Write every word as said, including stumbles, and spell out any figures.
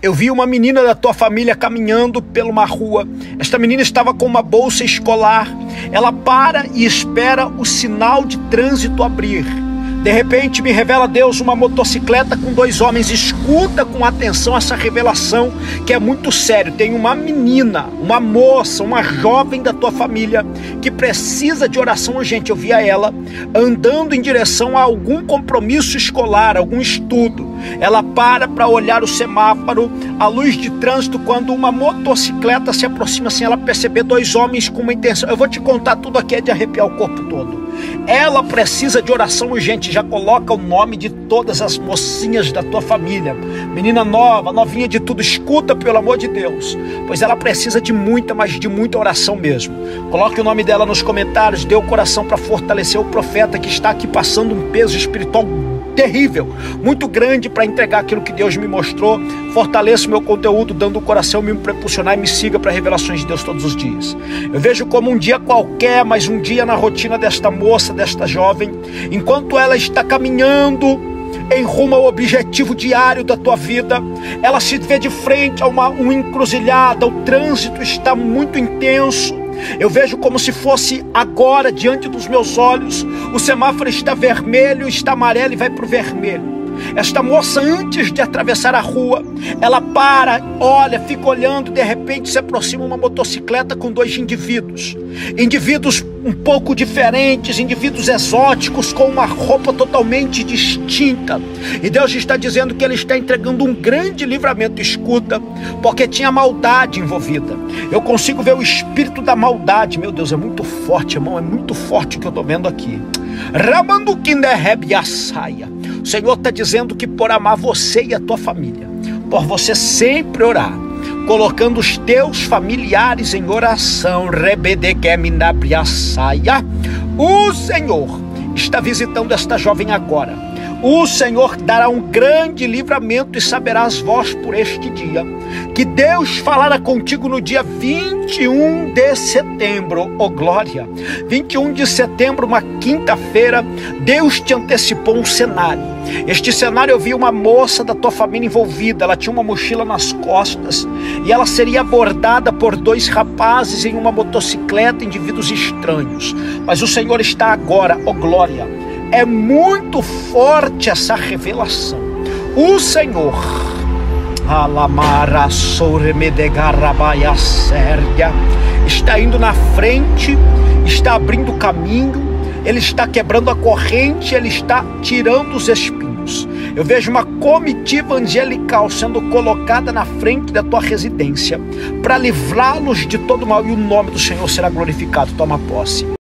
Eu vi uma menina da tua família caminhando por uma rua. Esta menina estava com uma bolsa escolar. Ela para e espera o sinal de trânsito abrir. De repente me revela Deus uma motocicleta com dois homens. Escuta com atenção essa revelação, que é muito sério. Tem uma menina, uma moça, uma jovem da tua família que precisa de oração urgente. Eu via ela andando em direção a algum compromisso escolar, algum estudo. Ela para para olhar o semáforo, a luz de trânsito, quando uma motocicleta se aproxima, assim ela perceber dois homens com uma intenção. Eu vou te contar tudo aqui, é de arrepiar o corpo todo. Ela precisa de oração urgente. Já coloca o nome de todas as mocinhas da tua família. Menina nova, novinha de tudo, escuta pelo amor de Deus, pois ela precisa de muita, mas de muita oração mesmo. Coloque o nome dela nos comentários, dê o coração para fortalecer o profeta que está aqui passando um peso espiritual terrível, muito grande, para entregar aquilo que Deus me mostrou. Fortaleça o meu conteúdo, dando o coração, me impulsionar e me siga para revelações de Deus todos os dias. Eu vejo como um dia qualquer, mas um dia na rotina desta moça, desta jovem, enquanto ela está caminhando em rumo ao objetivo diário da tua vida, ela se vê de frente a uma, uma encruzilhada. O trânsito está muito intenso. Eu vejo como se fosse agora diante dos meus olhos. O semáforo está vermelho, está amarelo e vai para o vermelho. Esta moça, antes de atravessar a rua, ela para, olha, fica olhando. De repente se aproxima uma motocicleta com dois indivíduos. Indivíduos um pouco diferentes, indivíduos exóticos, com uma roupa totalmente distinta. E Deus está dizendo que Ele está entregando um grande livramento. Escuta, porque tinha maldade envolvida. Eu consigo ver o espírito da maldade. Meu Deus, é muito forte, irmão, é muito forte o que eu estou vendo aqui. O Senhor está dizendo que por amar você e a tua família, por você sempre orar, colocando os teus familiares em oração, o Senhor está visitando esta jovem agora. O Senhor dará um grande livramento e saberás vós por este dia que Deus falará contigo no dia vinte e um de setembro. Oh glória! vinte e um de setembro, uma quinta-feira, Deus te antecipou um cenário. Este cenário, eu vi uma moça da tua família envolvida. Ela tinha uma mochila nas costas e ela seria abordada por dois rapazes em uma motocicleta, indivíduos estranhos. Mas o Senhor está agora, oh glória! É muito forte essa revelação. O Senhor está indo na frente, está abrindo caminho, Ele está quebrando a corrente, Ele está tirando os espinhos. Eu vejo uma comitiva angelical sendo colocada na frente da tua residência para livrá-los de todo mal, e o nome do Senhor será glorificado. Toma posse.